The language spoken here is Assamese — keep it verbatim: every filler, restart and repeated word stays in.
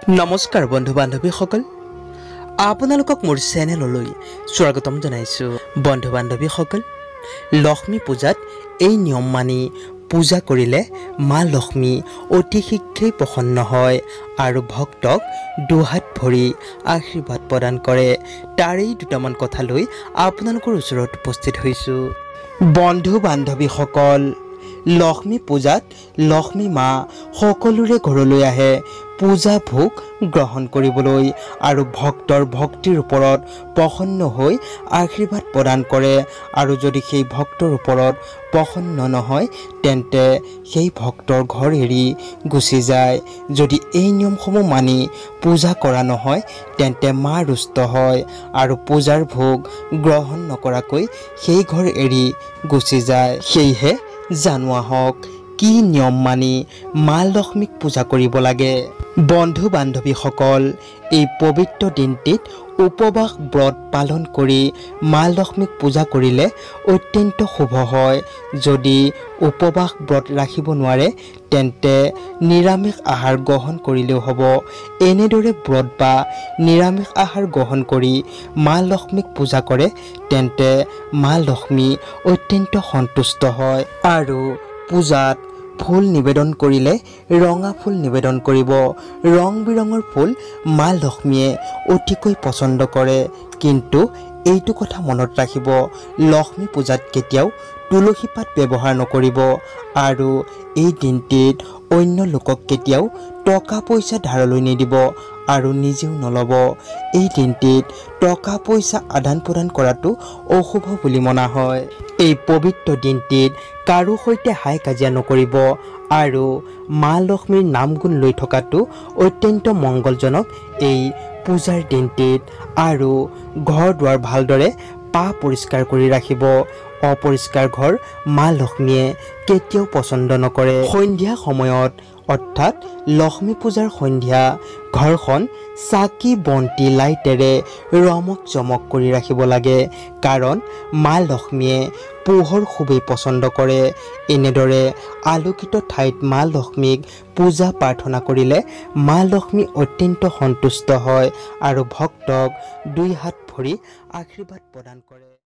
নমস্কাৰ বন্ধু বান্ধৱীসকল, আপোনালোকক মোৰ চেনেললৈ স্বাগতম জনাইছো। বন্ধু বান্ধৱীসকল, লক্ষ্মী পূজাত এই নিয়ম মানি পূজা কৰিলে মা লক্ষ্মী অতি শীঘ্ৰেই প্ৰসন্ন হয় আৰু ভক্তক দুহাত ভৰি আশীৰ্বাদ প্ৰদান কৰে। তাৰেই দুটামান কথা লৈ আপোনালোকৰ ওচৰত উপস্থিত হৈছো। বন্ধু বান্ধৱীসকল, লক্ষ্মী পূজাত লক্ষ্মী মা সকলোৰে ঘৰলৈ আহে পূজা ভোগ গ্ৰহণ কৰিবলৈ আৰু ভক্তৰ ভক্তিৰ ওপৰত প্ৰসন্ন হৈ আশীৰ্বাদ প্ৰদান কৰে। আৰু যদি সেই ভক্তৰ ওপৰত প্ৰসন্ন নহয় তেন্তে সেই ভক্তৰ ঘৰ এৰি গুচি যায়। যদি এই নিয়মসমূহ মানি পূজা কৰা নহয় তেন্তে মা ৰুষ্ট হয় আৰু পূজাৰ ভোগ গ্ৰহণ নকৰাকৈ সেই ঘৰ এৰি গুচি যায়। সেয়েহে জানোৱা হওক কি নিয়ম মানি মা লক্ষ্মীক পূজা কৰিব লাগে। বন্ধু বান্ধৱীসকল, এই পবিত্ৰ দিনটিত উপবাস ব্ৰত পালন কৰি মা লক্ষ্মীক পূজা কৰিলে অত্যন্ত শুভ হয়। যদি উপবাস ব্ৰত ৰাখিব নোৱাৰে তেন্তে নিৰামিষ আহাৰ গ্ৰহণ কৰিলেও হ'ব। এনেদৰে ব্ৰত বা নিৰামিষ আহাৰ গ্ৰহণ কৰি মা লক্ষ্মীক পূজা কৰে তেন্তে মা লক্ষ্মী অত্যন্ত সন্তুষ্ট হয়। আৰু পূজাত ফুল নিবেদন কৰিলে ৰঙা ফুল নিবেদন কৰিব। ৰং বিৰঙৰ ফুল মা লক্ষ্মীয়ে অতিকৈ পচন্দ কৰে। কিন্তু এইটো কথা মনত ৰাখিব, লক্ষ্মী পূজাত কেতিয়াও তুলসী পাত ব্যৱহাৰ নকৰিব আৰু এই দিনটিত অন্য লোকক কেতিয়াও টকা পইচা ধাৰলৈ নিদিব আৰু নিজেও নল'ব। এই দিনটিত টকা পইচা আদান প্ৰদান কৰাটো অশুভ বুলি মনা হয়। এই পবিত্ৰ দিনটিত কাৰো সৈতে হাই কাজিয়া নকৰিব আৰু মা লক্ষ্মীৰ নাম গুণ লৈ থকাটো অত্যন্ত মংগলজনক এই পূজাৰ দিনটিত। আৰু ঘৰ দুৱাৰ ভালদৰে পা পৰিষ্কাৰ কৰি ৰাখিব। অপৰিষ্কাৰ ঘৰ মা লক্ষ্মীয়ে কেতিয়াও পচন্দ নকৰে। সন্ধিয়া সময়ত অৰ্থাৎ লক্ষ্মী পূজাৰ সন্ধিয়া ঘৰখন চাকি বন্তি লাইটেৰে ৰমক চমক কৰি ৰাখিব লাগে, কাৰণ মা লক্ষ্মীয়ে পোহৰ খুবেই পচন্দ কৰে। এনেদৰে আলোকিত ঠাইত মা লক্ষ্মীক পূজা প্ৰাৰ্থনা কৰিলে মা লক্ষ্মী অত্যন্ত সন্তুষ্ট হয় আৰু ভক্তক দুই হাত ভৰি আশীৰ্বাদ প্ৰদান কৰে।